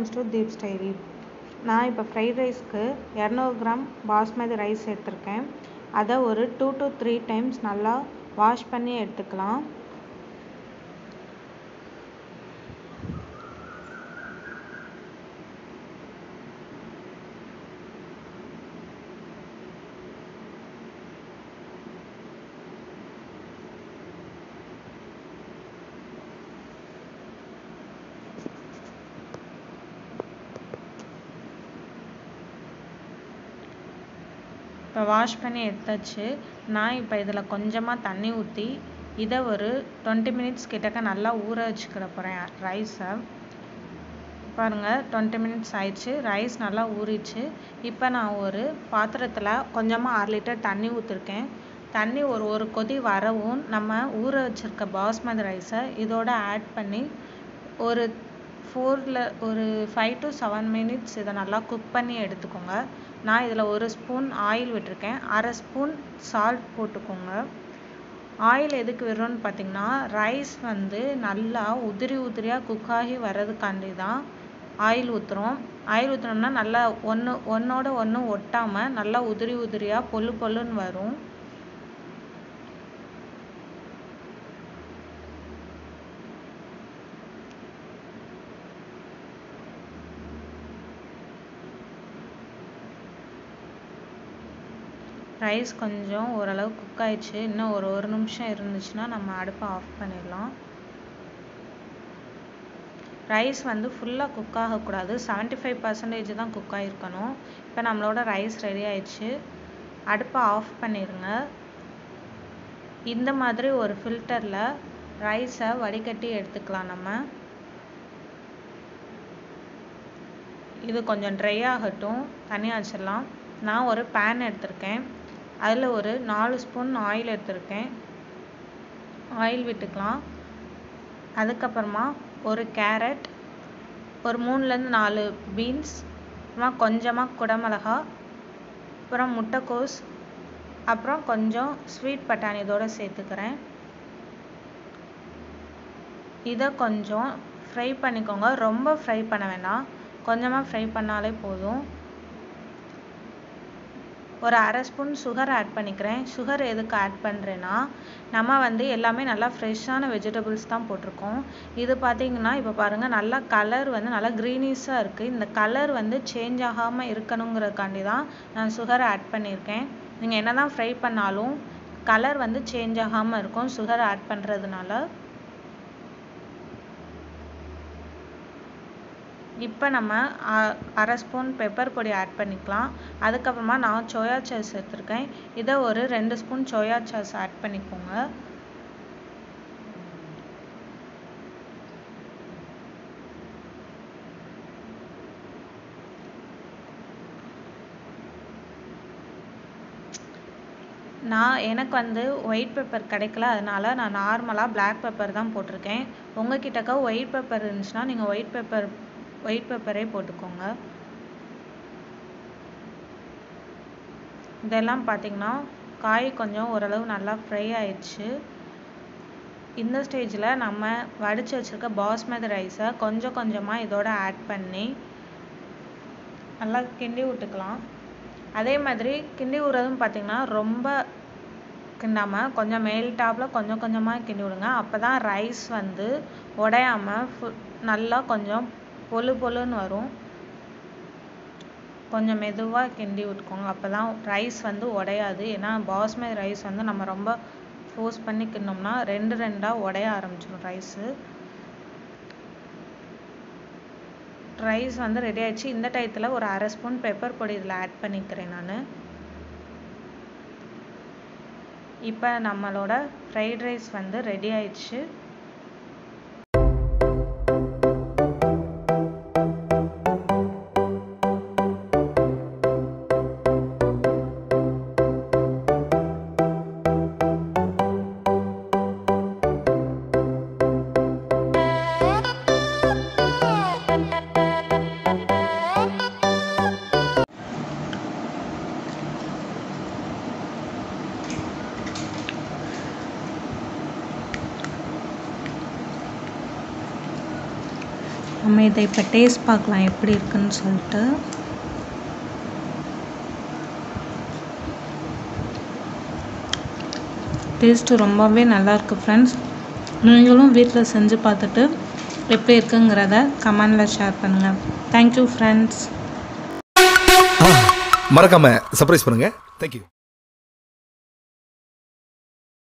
Welcomes to தீப்ஸ் diary. நான் இப்போ fried ரைஸ்க்கு 200 கிராம் பாஸ்மதி ரைஸ் எடுத்திருக்கேன். அதை ஒரு 2 to 3 டைம்ஸ் நல்லா வாஷ் பண்ணி எடுத்துக்கலாம். இப்போ வாஷ் பண்ணி எடுத்தாச்சு. நான் இப்போ இதில் கொஞ்சமாக தண்ணி ஊற்றி இதை ஒரு 20 மினிட்ஸ் கிட்டக்க நல்லா ஊற வச்சுக்கிட போகிறேன் ரைஸை. பாருங்கள், 20 மினிட்ஸ் ஆயிடுச்சு. ரைஸ் நல்லா ஊறிச்சு. இப்போ நான் ஒரு பாத்திரத்தில் கொஞ்சமாக 1/2 லிட்டர் தண்ணி ஊற்றிருக்கேன். தண்ணி ஒரு கொதி வரவும் நம்ம ஊற வச்சுருக்க பாஸ்மதி ரைஸை இதோட ஆட் பண்ணி ஒரு 5 to 7 மினிட்ஸ் இதை நல்லா குக் பண்ணி எடுத்துக்கோங்க. நான் இதில் 1 ஸ்பூன் ஆயில் விட்டுருக்கேன். 1/2 ஸ்பூன் சால்ட் போட்டுக்கோங்க. ஆயில் எதுக்கு விடுறோன்னு பார்த்தீங்கன்னா, ரைஸ் நல்லா உதிரியாக குக் ஆகி வர்றதுக்காண்டி தான் ஆயில் ஊற்றுறோம். ஆயில் ஊற்றினோம்னா நல்லா ஒன்றோட ஒன்று ஒட்டாமல் நல்லா உதிரியாக பொல்லுன்னு வரும். ரைஸ் கொஞ்சம் ஓரளவு குக் ஆயிடுச்சு. இன்னும் ஒரு நிமிஷம் இருந்துச்சுன்னா நம்ம அடுப்பை ஆஃப் பண்ணிடலாம். ரைஸ் ஃபுல்லாக குக் ஆகக்கூடாது, 75% தான் குக் ஆகிருக்கணும். இப்போ நம்மளோட ரைஸ் ரெடி ஆயிடுச்சு. அடுப்பை ஆஃப் பண்ணிடுங்க. இந்த மாதிரி ஒரு ஃபில்டரில் ரைஸை வடிகட்டி எடுத்துக்கலாம். நம்ம இது கொஞ்சம் ட்ரை ஆகட்டும், தனியாக வச்சிடலாம். நான் ஒரு பேன் எடுத்திருக்கேன். அதில் ஒரு 4 ஸ்பூன் ஆயில் எடுத்திருக்கேன். ஆயில் விட்டுக்கலாம். அதுக்கப்புறமா ஒரு கேரட், ஒரு 3லேருந்து 4 பீன்ஸ், அப்புறமா கொஞ்சமாக குடமிளகா, அப்புறம் முட்டைக்கோஸ், அப்புறம் கொஞ்சம் ஸ்வீட் பட்டாணி இதோடு சேர்த்துக்கிறேன். இதை கொஞ்சம் ஃப்ரை பண்ணிக்கோங்க. ரொம்ப ஃப்ரை பண்ண வேண்டாம், கொஞ்சமாக ஃப்ரை பண்ணாலே போதும். ஒரு 1/2 ஸ்பூன் சுகர் ஆட் பண்ணிக்கிறேன். சுகர் எதுக்கு ஆட் பண்ணுறேன்னா, நம்ம எல்லாமே நல்லா ஃப்ரெஷ்ஷான வெஜிடபிள்ஸ் தான் போட்டிருக்கோம். இது பார்த்திங்கன்னா இப்போ பாருங்கள், நல்லா கலர் நல்லா க்ரீனிஷாக இருக்குது. இந்த கலர் சேஞ்ச் ஆகாமல் இருக்கணுங்கிறதுக்காண்டி தான் நான் சுகர் ஆட் பண்ணியிருக்கேன். நீங்கள் என்ன தான் ஃப்ரை பண்ணாலும் கலர் சேஞ்ச் ஆகாமல் இருக்கும் சுகர் ஆட் பண்ணுறதுனால. இப்போ நம்ம 1/2 ஸ்பூன் பெப்பர் பொடி ஆட் பண்ணிக்கலாம். அதுக்கப்புறமா நான் சோயா சாஸ் எடுத்துருக்கேன். இதை ஒரு 2 ஸ்பூன் சோயா சாஸ் ஆட் பண்ணிக்கோங்க. எனக்கு ஒயிட் பெப்பர் கிடைக்கல, அதனால நான் நார்மலாக பிளாக் பெப்பர் தான் போட்டிருக்கேன். உங்ககிட்டக்க ஒயிட் பெப்பர் இருந்துச்சுன்னா நீங்கள் ஒயிட் பெப்பரே போட்டுக்கோங்க. இதெல்லாம் பார்த்திங்கன்னா காய் கொஞ்சம் ஓரளவு நல்லா ஃப்ரை ஆயிடுச்சு. இந்த ஸ்டேஜில் நம்ம வடித்து வச்சுருக்க பாஸ்மதி ரைஸை கொஞ்சமாக இதோட ஆட் பண்ணி நல்லா கிண்டி விட்டுக்கலாம். அதே மாதிரி கிண்டி விடுறதும் பார்த்திங்கன்னா ரொம்ப கிண்டாமல் கொஞ்சம் மேல் டாப்பில் கொஞ்சமாக கிண்டி விடுங்க. அப்போ தான் ரைஸ் உடையாமல் நல்லா கொஞ்சம் பொல்லுன்னு வரும். கொஞ்சம் மெதுவாக கிண்டி விட்டுக்கோங்க. அப்போ தான் ரைஸ் உடையாது. ஏன்னா பாஸ்மதி ரைஸ் நம்ம ரொம்ப ஃபோர்ஸ் பண்ணி கிண்டோம்னா 2 உடைய ஆரம்பிச்சிடும் ரைஸு. ரைஸ் ரெடி ஆயிடுச்சு. இந்த டயத்தில் ஒரு 1/2 ஸ்பூன் பெப்பர் பொடி இதில் ஆட் பண்ணிக்கிறேன் நான். இப்போ நம்மளோட ஃப்ரைட் ரைஸ் ரெடி ஆயிடுச்சு. நம்ம இதை இப்போ டேஸ்ட் பார்க்கலாம் எப்படி இருக்குன்னு சொல்லிட்டு. டேஸ்ட்டு ரொம்பவே நல்லாயிருக்கு ஃப்ரெண்ட்ஸ். நீங்களும் வீட்டில் செஞ்சு பார்த்துட்டு எப்படி இருக்குங்கிறத கமெண்டில் ஷேர் பண்ணுங்கள். Thank you friends. மறக்காமல் சர்ப்ரைஸ் பண்ணுங்கள். தேங்க்யூ.